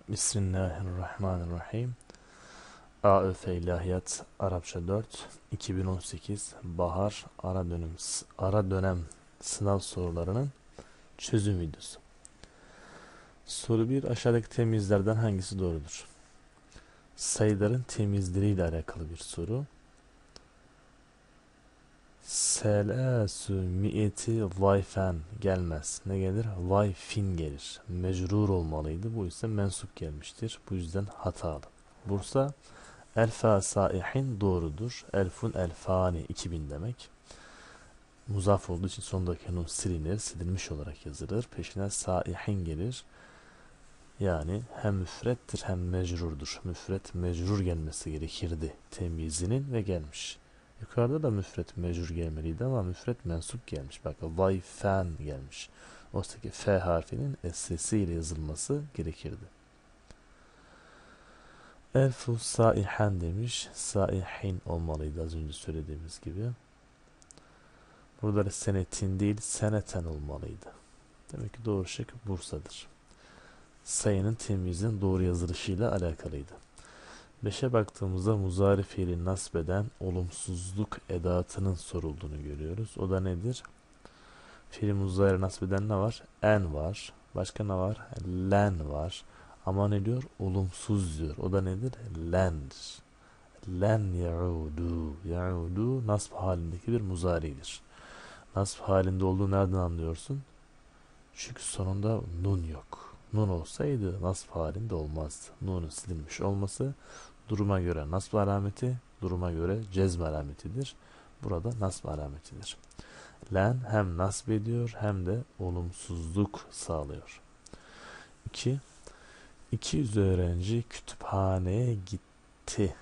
Bismillahirrahmanirrahim. AÖF İlahiyat Arapça 4 2018 Bahar ara dönem sınav sorularının çözüm videosu. Soru 1. Aşağıdaki temizlerden hangisi doğrudur? Sayıların temizleriyle alakalı bir soru. Selâsü mi'eti zayfen gelmez. Ne gelir? Zayfin gelir. Mecrur olmalıydı. Bu ise mensup gelmiştir. Bu yüzden hatalı. Bursa elfa saihin doğrudur. Elfun elfani 2000 demek. Muzaf olduğu için sondaki nun silinir. Silinmiş olarak yazılır. Peşine saihin gelir. Yani hem müfrettir hem mecrurdur. Müfret mecrur gelmesi gerekirdi temyizinin ve gelmiş. Yukarıda da müfret mecrur gelmeliydi ama müfret mensup gelmiş. Bak vayfen gelmiş. Oysa ki f harfinin sesiyle yazılması gerekirdi. Elfu saihen demiş. Saihin olmalıydı az önce söylediğimiz gibi. Burada da senetin değil seneten olmalıydı. Demek ki doğru şık Bursa'dır. Sayının temyizin doğru yazılışıyla alakalıydı. 5'e baktığımızda muzari fiili nasbeden olumsuzluk edatının sorulduğunu görüyoruz. O da nedir? Fiili muzari nasbeden ne var? En var. Başka ne var? Len var. Ama ne diyor? Olumsuz diyor. O da nedir? Lendir. Len ya'udu. Ya'udu nasb halindeki bir muzaridir. Nasb halinde olduğu nereden anlıyorsun? Çünkü sonunda nun yok. Nun olsaydı nasb halinde olmazdı. Nunun silinmiş olması duruma göre nasb alameti, duruma göre cezm alametidir. Burada nasb alametidir. Len hem nasb ediyor hem de olumsuzluk sağlıyor. 2. 200 öğrenci kütüphaneye gitti.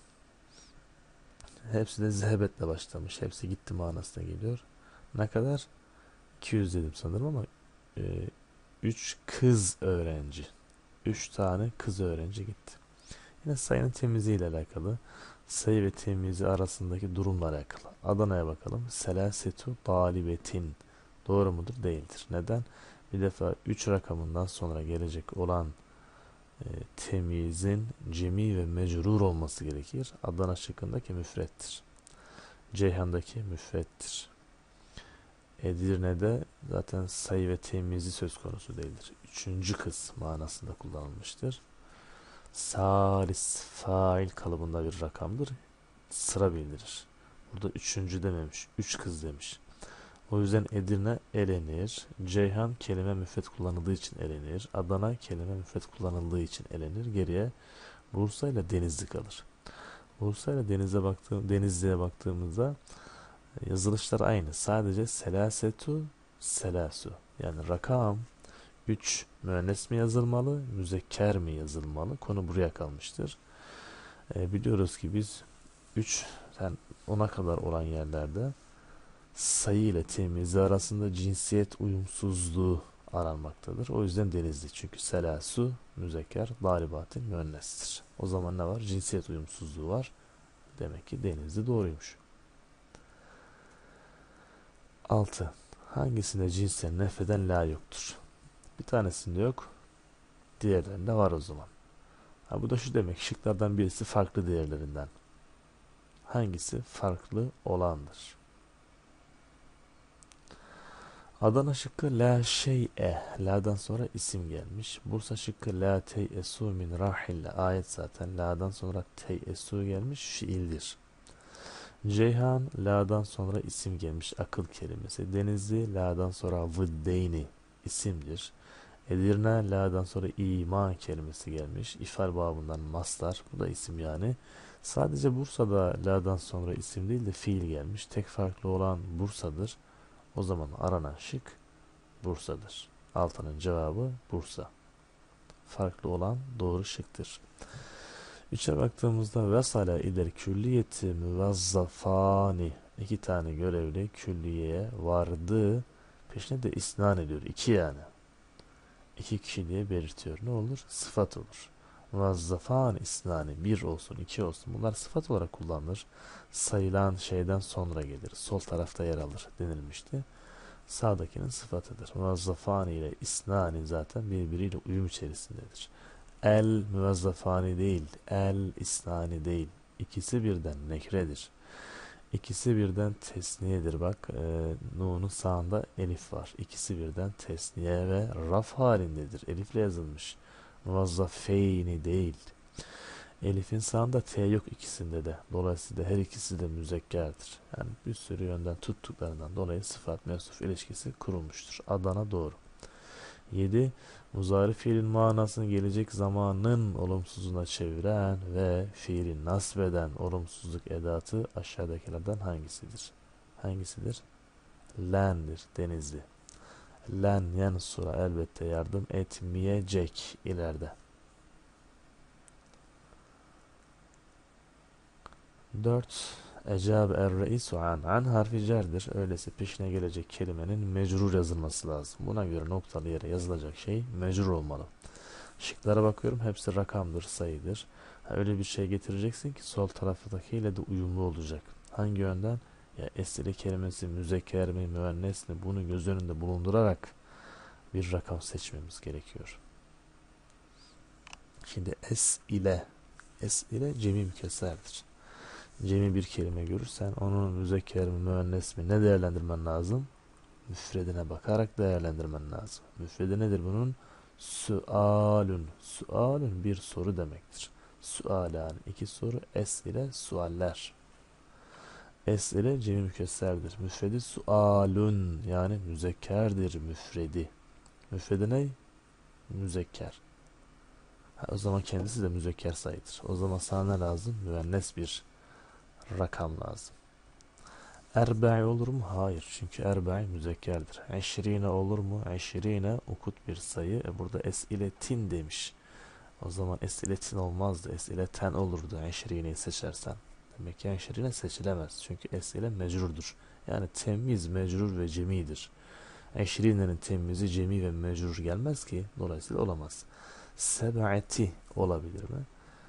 Hepsi de zehebetle başlamış. Hepsi gitti manasına geliyor. Ne kadar? 200 dedim sanırım ama 3 kız öğrenci. 3 tane kız öğrenci gitti. Yine sayının temizliği ile alakalı. Sayı ve temyizi arasındaki durumla alakalı. Adana'ya bakalım. Selasetu talibetin. Doğru mudur? Değildir. Neden? Bir defa 3 rakamından sonra gelecek olan temyizin cemi ve mecrur olması gerekir. Adana şıkkındaki müfrettir. Ceyhan'daki müfrettir. Edirne'de zaten sayı ve temyizi söz konusu değildir. Üçüncü kız manasında kullanılmıştır. Salis fail kalıbında bir rakamdır. Sıra bildirir. Burada üçüncü dememiş. Üç kız demiş. O yüzden Edirne elenir. Ceyhan kelime müfret kullanıldığı için elenir. Adana kelime müfret kullanıldığı için elenir. Geriye Bursa ile Denizli kalır. Bursa ile Denizli'ye baktığımızda yazılışlar aynı. Sadece selasetu selasu. Yani rakam 3 müennes mi yazılmalı, müzekker mi yazılmalı? Konu buraya kalmıştır. Biliyoruz ki biz 3'ten 10'a kadar olan yerlerde sayı ile temyizi arasında cinsiyet uyumsuzluğu aranmaktadır. O yüzden denizli. Çünkü selasu müzekker, daribatin müennestir. O zaman ne var? Cinsiyet uyumsuzluğu var. Demek ki denizli doğruymuş. 6. Hangisinde cinsten nefeden la yoktur? Bir tanesinde yok. Diğerlerinde var o zaman. Bu da şu demek. Şıklardan birisi farklı diğerlerinden. Hangisi farklı olandır? Adana şıkkı la şey'e. La'dan sonra isim gelmiş. Bursa şıkkı la teyesu min rahille. Ayet zaten. La'dan sonra teyesu gelmiş. Fiildir. Ceyhan la'dan sonra isim gelmiş. Akıl kelimesi. Denizli la'dan sonra vıddeyni isimdir. Edirne la'dan sonra ima kelimesi gelmiş. İfal babından mastar. Bu da isim yani. Sadece Bursa'da la'dan sonra isim değil de fiil gelmiş. Tek farklı olan Bursa'dır. O zaman aranan şık Bursa'dır. Altının cevabı Bursa. Farklı olan doğru şıktır. 3'e baktığımızda vesala iler külliyeti müvazzafani. 2 tane görevli külliyeye vardı. Peşine de isnan ediyor. 2 yani. 2 kişi diye belirtiyor. Ne olur? Sıfat olur. Muvazzafan isnani. 1 olsun, 2 olsun. Bunlar sıfat olarak kullanılır. Sayılan şeyden sonra gelir. Sol tarafta yer alır denilmişti. Sağdakinin sıfatıdır. Muvazzafan ile isnani zaten birbiriyle uyum içerisindedir. El müvezzefani değil. El isnani değil. İkisi birden nekredir. İkisi birden tesniyedir. Bak nunun sağında elif var. İkisi birden tesniye ve raf halindedir. Elifle yazılmış. Muvazzafeyni değil. Elif'in sağında T yok ikisinde de. Dolayısıyla her ikisi de müzekkerdir. Yani bir sürü yönden tuttuklarından dolayı sıfat mevsuf ilişkisi kurulmuştur. Adana doğru. 7. Muzari fiilin manasını gelecek zamanın olumsuzluğuna çeviren ve fiili nasbeden olumsuzluk edatı aşağıdakilerden hangisidir? Hangisidir? Len'dir, denizli. Len yansura elbette yardım etmeyecek ileride. 4. Ecabe er-reisu an. An harfi cerdir. Öyleyse peşine gelecek kelimenin mecrur yazılması lazım. Buna göre noktalı yere yazılacak şey mecrur olmalı. Şıklara bakıyorum. Hepsi rakamdır, sayıdır. Öyle bir şey getireceksin ki sol taraftakiyle de uyumlu olacak. Hangi yönden? Ya esili kelimesi müzekker mi, müennes mi, bunu göz önünde bulundurarak bir rakam seçmemiz gerekiyor. Şimdi es ile cemi mükesserdir. Cemi bir kelime görürsen onun müzekker mi, müennes mi ne değerlendirmen lazım? Müfredine bakarak değerlendirmen lazım. Müfredi nedir bunun? Sualun. Sualun bir soru demektir. Sualan iki soru. Es ile sualler. Es ile cemi mükesserdir. Müfredi sualun yani müzekkerdir müfredi. Müfredi ne? Müzekker. O zaman kendisi de müzekker sayıdır. O zaman sana ne lazım? Müennes bir rakam lazım. Erba'i olur mu? Hayır. Çünkü erba'i müzekkerdir. Eşrine olur mu? Eşrine ukut bir sayı. Burada es ile tin demiş. O zaman es ile tin olmazdı. Es ile ten olurdu eşrineyi seçersen. Demek ki eşrine seçilemez. Çünkü es ile mecrurdur. Yani temiz, mecrur ve cemidir. Eşrinenin temizi, cemi ve mecrur gelmez ki. Dolayısıyla olamaz. Seb'ati olabilir mi?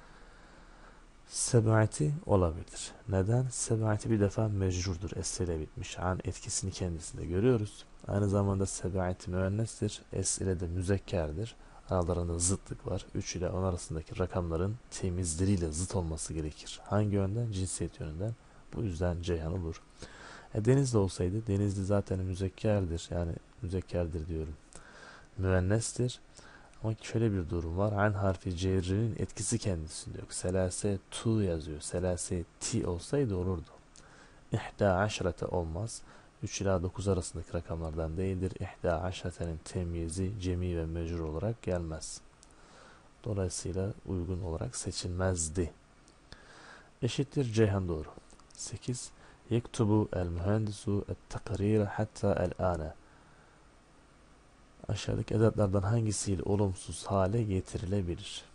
Seb'ati olabilir. Neden? Seb'ati bir defa mecrurdur. Es ile bitmiş. An etkisini kendisinde görüyoruz. Aynı zamanda seb'ati müennestir. Es ile de müzekkerdir. Aralarında zıtlık var. 3 ile 10 arasındaki rakamların temizleriyle zıt olması gerekir. Hangi yönden? Cinsiyet yönünden. Bu yüzden Ceyhan olur. Denizli olsaydı, Denizli zaten müzekkerdir. Yani müzekkerdir diyorum. Müennestir. Ama şöyle bir durum var. An harfi cerrinin etkisi kendisinde yok. Selase tu yazıyor. Selase ti olsaydı olurdu. İhda aşrete olmaz. 3 ila 9 arasındaki rakamlardan değildir. İhda aşretenin temyizi cemi ve mecrur olarak gelmez. Dolayısıyla uygun olarak seçilmezdi. Eşittir Ceyhan doğru. 8. Yektubu el mühendisu et takrire hatta el ane. Aşağıdaki edatlardan hangisiyle olumsuz hale getirilebilir?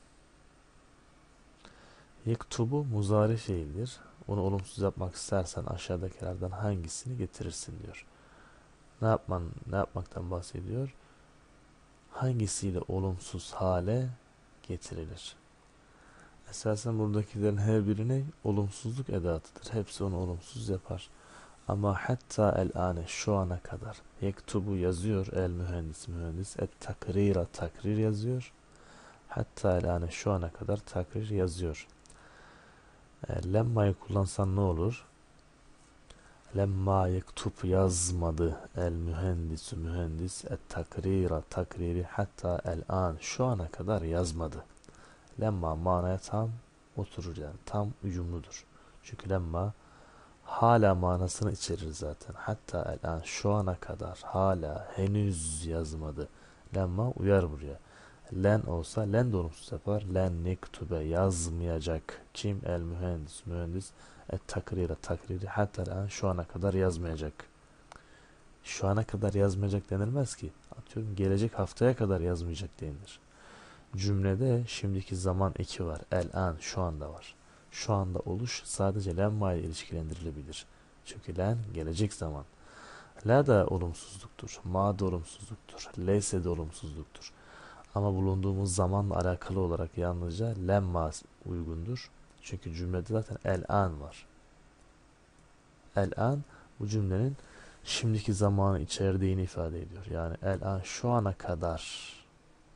Yektubu muzari fiildir. Onu olumsuz yapmak istersen aşağıdakilerden hangisini getirirsin diyor. Ne yapmaktan bahsediyor? Hangisiyle olumsuz hale getirilir? Esasen buradakilerin her birine olumsuzluk edatıdır. Hepsi onu olumsuz yapar. Ama hatta el ane şu ana kadar yektubu yazıyor el mühendis et takrira takrir yazıyor. Hatta el ane şu ana kadar takrir yazıyor. Lemma'yı kullansan ne olur? Lemma yektub yazmadı el mühendis et takrira takriri hatta el an şu ana kadar yazmadı. Lemma manaya tam oturur yani tam uyumludur. Çünkü lemma hala manasını içerir zaten. Hatta el an şu ana kadar hala henüz yazmadı. Lemma uyar buraya. Len olsa len de olumsuz yapar. Len nektube yazmayacak. Kim? El mühendis. Et takriri hatta el an şu ana kadar yazmayacak. Şu ana kadar yazmayacak denilmez ki. Atıyorum gelecek haftaya kadar yazmayacak denilir. Cümlede şimdiki zaman eki var. El an şu anda var. Şu anda oluş sadece lemma ile ilişkilendirilebilir. Çünkü len gelecek zaman. La da olumsuzluktur. Ma da olumsuzluktur. Leyse de olumsuzluktur. Ama bulunduğumuz zamanla alakalı olarak yalnızca lemma uygundur. Çünkü cümlede zaten el an var. El an bu cümlenin şimdiki zamanı içerdiğini ifade ediyor. Yani el an şu ana kadar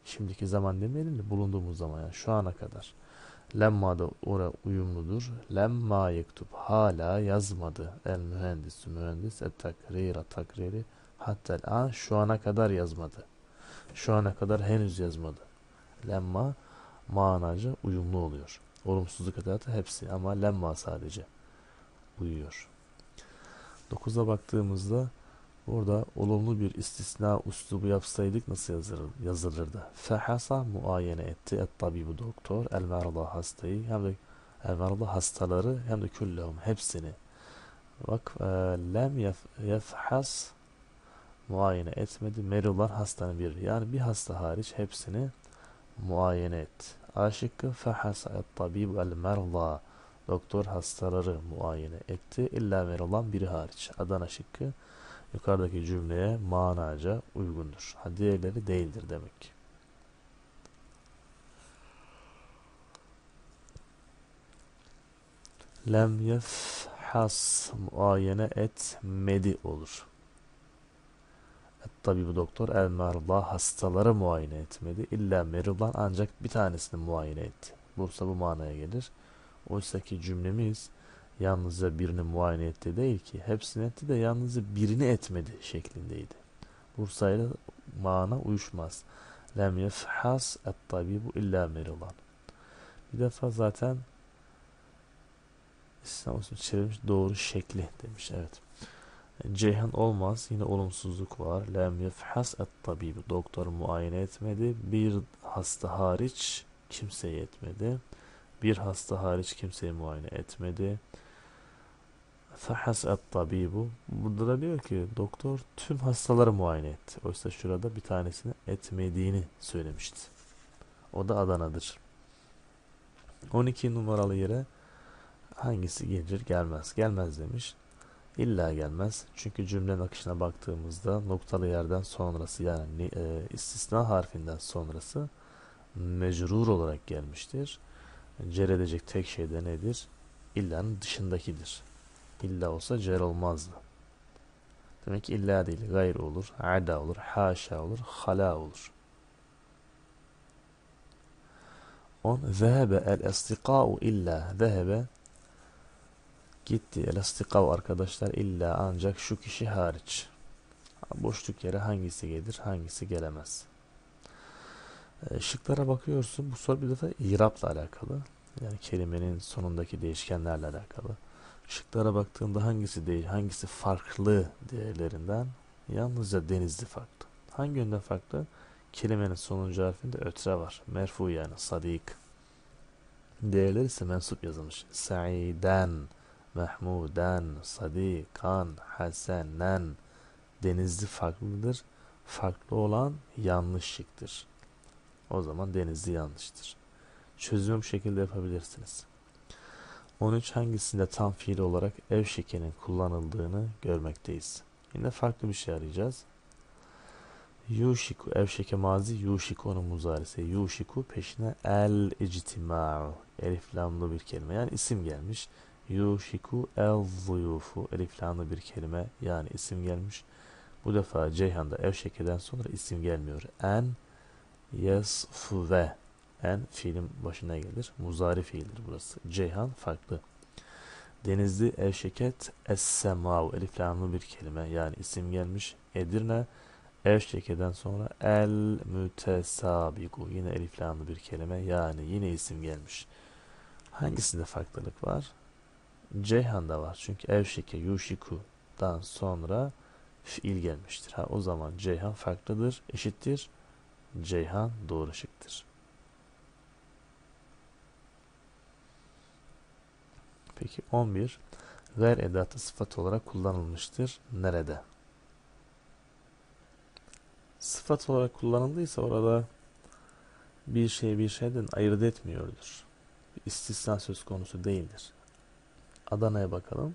Şimdiki zaman demeyelim de bulunduğumuz zaman, yani şu ana kadar. Lemma da ora uyumludur. Lemma yektub, hala yazmadı. El mühendis, mühendis. Et takrira, takriri. Hatta an, şu ana kadar yazmadı. Şu ana kadar henüz yazmadı. Lemma manaca uyumlu oluyor. Olumsuzluk edatı hepsi ama lemma sadece uyuyor. 9'a baktığımızda burada olumlu bir istisna üslubu yapsaydık nasıl yazılırdı? Fehasa, muayene etti. Et tabibu, doktor. El merda, hastayı. Hem de el merda, hastaları, hem de küllehum, hepsini. Bak, lem yefhas, muayene etmedi. Merilar, hastanın biri. Yani bir hasta hariç hepsini muayene et. A şıkkı, fehasa et tabibu el merda, doktor hastaları muayene etti. İlla merilan, biri hariç. Adana şıkkı yukarıdaki cümleye manaca uygundur. Ha, diğerleri değildir demek. Lem yefhas, muayene etmedi olur. Tabi bu doktor el merda, hastaları muayene etmedi. İlla meridan, ancak bir tanesini muayene etti. Bursa bu manaya gelir. Oysa ki cümlemiz yalnızca birini muayene etti değil ki. Hepsini etti de yalnızca birini etmedi şeklindeydi. Bursa ile mana uyuşmaz. Lem yefhas et tabibu illa meridan. Bir defa zaten İslam usulü çevirmiş, doğru şekli demiş. Evet. Ceyhan olmaz. Yine olumsuzluk var. Lem yefhas et tabibu, doktor muayene etmedi. Bir hasta hariç kimseyi etmedi. Bir hasta hariç kimseyi muayene etmedi. Fehas et tabibu. Burada da diyor ki doktor tüm hastaları muayene etti. Oysa şurada bir tanesini etmediğini söylemişti. O da Adana'dır. 12 numaralı yere hangisi gelir gelmez. Gelmez demiş. İlla gelmez. Çünkü cümlenin akışına baktığımızda noktalı yerden sonrası, yani istisna harfinden sonrası mecrur olarak gelmiştir. Cer edecek tek şey de nedir? İlla'nın dışındakidir. İlla olsa cer olmazdı. Demek ki illa değil, gayr olur, ada olur, haşa olur, hala olur. 10. Zehebe el estika'u illa. Zehebe gitti. El estika'u, arkadaşlar, illa, ancak şu kişi hariç. Boşluk yere hangisi gelir, hangisi gelemez? Şıklara bakıyorsun. Bu soru bir defa irapla alakalı. Yani kelimenin sonundaki değişkenlerle alakalı. Şıklara baktığında hangisi değil, hangisi farklı değerlerinden? Yalnızca Denizli farklı. Hangi yönden farklı? Kelimenin sonuncu harfinde ötre var. Merfu, yani sadik. Değerleri ise mensup yazılmış. Sa'iden, Mahmuden, Sadikan, Hasenen. Denizli farklıdır. Farklı olan yanlış şıktır. O zaman Denizli yanlıştır. Çözümü bu şekilde yapabilirsiniz. 13. Hangisinde tam fiil olarak evşekenin kullanıldığını görmekteyiz. Yine farklı bir şey arayacağız. Yuşiku, evşeke mazi, yuşiku onun muzarisi. Yuşiku peşine el ictima'u, elif lamlı bir kelime, yani isim gelmiş. Yuşiku el zuyufu, elif lamlı bir kelime, yani isim gelmiş. Bu defa Ceyhan'da evşekeden sonra isim gelmiyor. En yasfuve, en fiilin başına gelir. Muzari fiildir burası. Ceyhan farklı. Denizli evşeket es-semav, elif lamlı bir kelime, yani isim gelmiş. Edirne evşekeden sonra el mütesabiku, yine elif lamlı bir kelime, yani yine isim gelmiş. Hangisinde farklılık var? Ceyhan'da var. Çünkü evşeke yuşiku'dan sonra fiil gelmiştir. O zaman Ceyhan farklıdır, eşittir. Ceyhan doğru şıktır. Peki 11. Ver edatı sıfat olarak kullanılmıştır. Nerede? Sıfat olarak kullanıldıysa orada bir şey bir şeyden ayırt etmiyordur. Bir istisna söz konusu değildir. Adana'ya bakalım.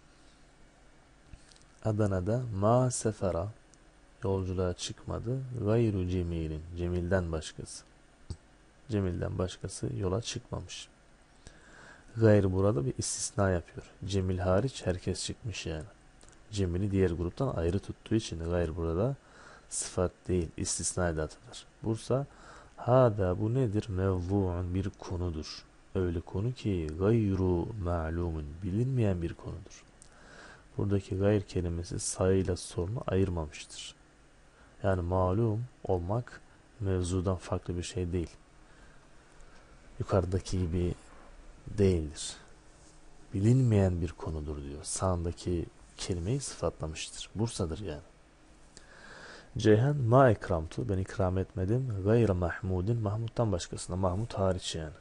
Adana'da ma sefera, yolculuğa çıkmadı. Gayru cemilin, Cemil'den başkası. Cemil'den başkası yola çıkmamış. Gayr burada bir istisna yapıyor. Cemil hariç herkes çıkmış yani. Cemil'i diğer gruptan ayrı tuttuğu için gayr burada sıfat değil, istisna edatıdır. Bursa Hâdâ bu nedir? Mevzu'un bir konudur. Öyle konu ki gayru ma'lumun bilinmeyen bir konudur. Buradaki gayr kelimesi sayıyla sorunu ayırmamıştır. Yani malum olmak mevzudan farklı bir şey değil. Yukarıdaki gibi değildir. Bilinmeyen bir konudur diyor. Sağındaki kelimeyi sıfatlamıştır. Bursa'dır yani. Ceyhan ma ikramtu ben ikram etmedim. Gayre mahmudin Mahmud'dan başkasına. Mahmud hariç yani.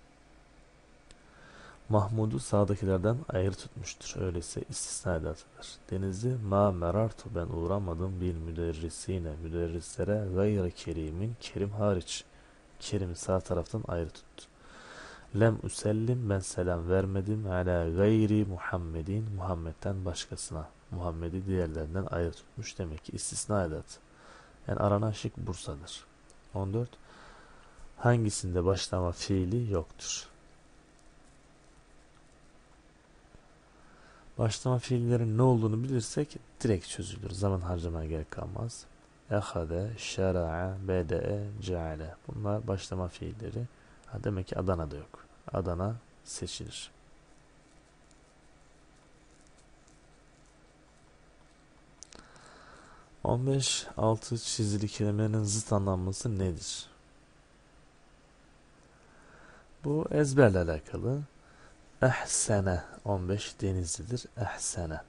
Mahmud'u sağdakilerden ayrı tutmuştur. Öyleyse istisna edatıdır. Denizli ma merartu ben uğramadım bil müderrisine müderrislere gayre kerimin kerim hariç. Kerim'i sağ taraftan ayrı tuttu. Lem üsellim ben selam vermedim ala gayri Muhammedin Muhammed'den başkasına. Muhammed'i diğerlerinden ayrı tutmuş demek ki istisna edatı. Yani aranan şık Bursa'dır. 14. Hangisinde başlama fiili yoktur? Başlama fiillerin ne olduğunu bilirsek direkt çözülür. Zaman harcamaya gerek kalmaz. Ehade, şera'a, bede'e, ceale. Bunlar başlama fiilleri. Demek ki Adana'da yok. Adana seçilir. 15. Altı çizili kelimelerin zıt anlamlısı nedir? Bu ezberle alakalı. Ehsene 15 Denizlidir. Ehsene.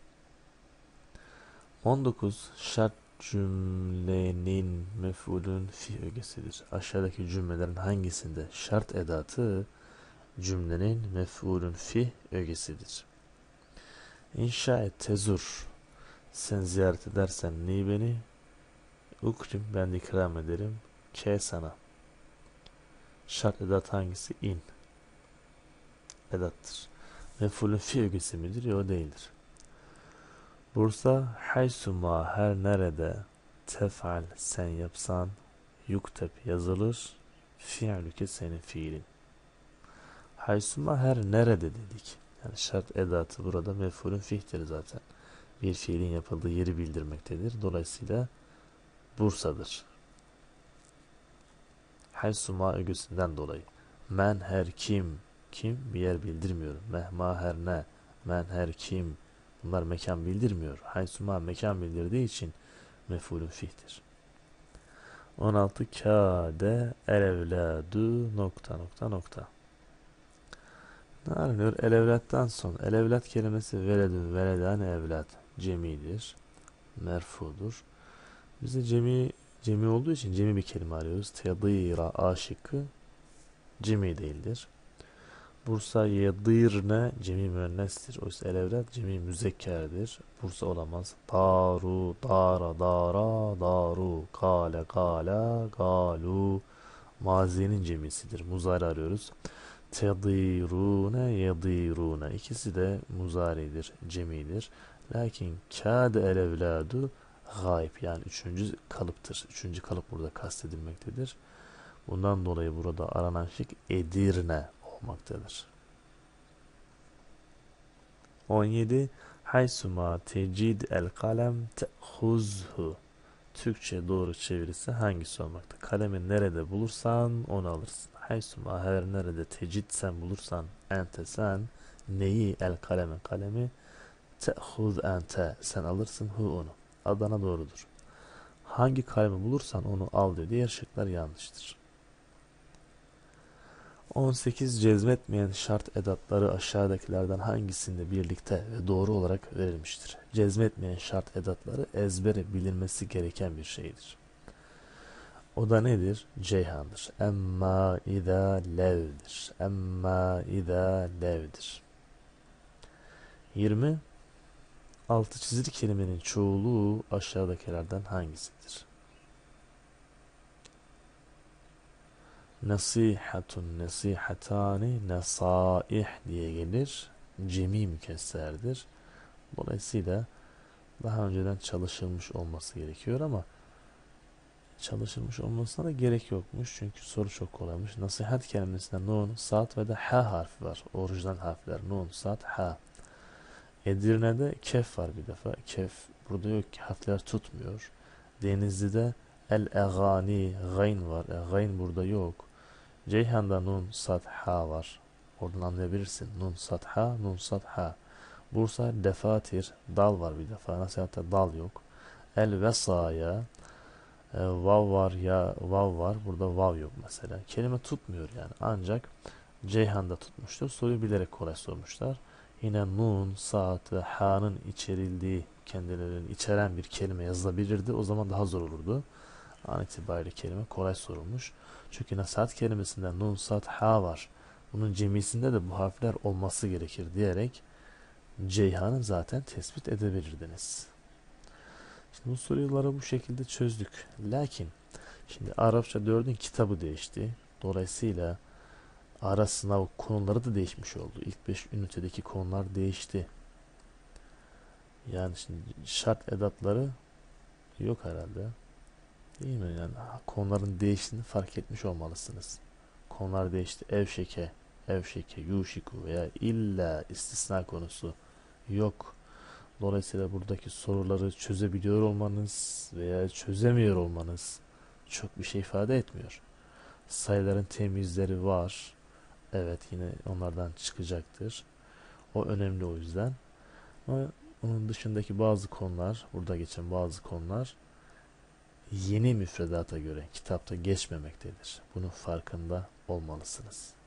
19. Şart cümlenin mef'ulün fi ögesidir. Aşağıdaki cümlelerin hangisinde şart edatı cümlenin mef'ulün fi ögesidir? İnşa et tezur. Sen ziyaret edersen ni beni ukrim ben de ikram ederim ke sana. Şart edat hangisi? İn edattır. Mef'ulün fi ögesi midir? Yok değildir. Bursa haysuma her nerede tef'al sen yapsan yuktep yazılır fi'lüke senin fiilin. Haysuma her nerede dedik. Yani şart edatı burada mef'ulün fi'tir zaten. Bir fiilin yapıldığı yeri bildirmektedir. Dolayısıyla Bursa'dır. Haysuma ögesinden dolayı. Men her kim bir yer bildirmiyor. Mehma her ne men her kim bunlar mekan bildirmiyor. Haysuma mekan bildirdiği için mef'ulün fi'tir. 16. Kâde el evlâdü nokta nokta nokta. Ne aranıyor? El evlattan sonra. El evlat kelimesi veledün veledan evlat. Cemidir. Merfudur. Bize cemi olduğu için cemi bir kelime arıyoruz. Tedîra A şıkkı cemi değildir. Bursa yedirne cemi müennestir. Oysa el evlat cemi müzekkerdir. Bursa olamaz. Daru, dara, dara, daru, kale, kala, galu. Mazinin cemisidir. Muzari arıyoruz. Tedirune, yedirune. İkisi de muzaridir, cemidir. Lakin kâde el evladu gayb yani üçüncü kalıptır. Üçüncü kalıp burada kastedilmektedir. Bundan dolayı burada aranan şık Edirne olmaktadır. 17. Haysuma tecid el kalem te'huzhu. Türkçe doğru çevirisi hangisi olmakta? Kalemi nerede bulursan onu alırsın. Haysuma her nerede tecid sen bulursan ente sen neyi el kalemi te'huz ente sen alırsın hu onu. Adana doğrudur. Hangi kalemi bulursan onu al diyor. Diğer şıklar yanlıştır. 18 cezmetmeyen şart edatları aşağıdakilerden hangisinde birlikte ve doğru olarak verilmiştir? Cezmetmeyen şart edatları ezbere bilinmesi gereken bir şeydir. O da nedir? Ceyhan'dır. Emma idâ lev'dir. Emma idâ lev'dir. 20. Altı çizili kelimenin çoğulu aşağıdakilerden hangisidir? Nasihatun, nasihatani, nesaih diye gelir. Cemi mükesserdir. Dolayısıyla daha önceden çalışılmış olması gerekiyor ama çalışılmış olmasına da gerek yokmuş. Çünkü soru çok kolaymış. Nasihat kelimesinde nun, sad ve de ha harfi var. Orijinal harfler nun, sad, ha. Edirne'de kef var bir defa. Kef burada yok ki harfler tutmuyor. Denizli'de El-egani gayn var. Gayn burada yok. Ceyhan'da nun, sad, ha var. Oradan anlayabilirsin. Nun, sad, ha, nun, sad, ha. Bursa defatir, dal var bir defa. Nasihatta dal yok. El-vesaya vav var ya vav var. Burada vav yok mesela. Kelime tutmuyor yani. Ancak Ceyhan'da tutmuştur. Soruyu bilerek kolay sormuşlar. Yine nun, saat ve ha'nın içerildiği, kendilerini içeren bir kelime yazılabilirdi. O zaman daha zor olurdu. An itibariyle kelime kolay sorulmuş. Çünkü nasihat kelimesinde nun, saat, ha var. Bunun cemisinde de bu harfler olması gerekir diyerek Ceyhan'ı zaten tespit edebilirdiniz. Şimdi bu soruları bu şekilde çözdük. Lakin şimdi Arapça 4'ün kitabı değişti. Dolayısıyla ara sınav konuları da değişmiş oldu. İlk 5 ünitedeki konular değişti. Yani şimdi şart edatları yok herhalde. Değil mi? Yani konuların değiştiğini fark etmiş olmalısınız. Konular değişti. Evşeke, evşeke, yuşiku veya illa istisna konusu yok. Dolayısıyla buradaki soruları çözebiliyor olmanız veya çözemiyor olmanız çok bir şey ifade etmiyor. Sayıların temizleri var. Evet, yine onlardan çıkacaktır. O önemli o yüzden. Ama onun dışındaki bazı konular, burada geçen bazı konular yeni müfredata göre kitapta geçmemektedir. Bunun farkında olmalısınız.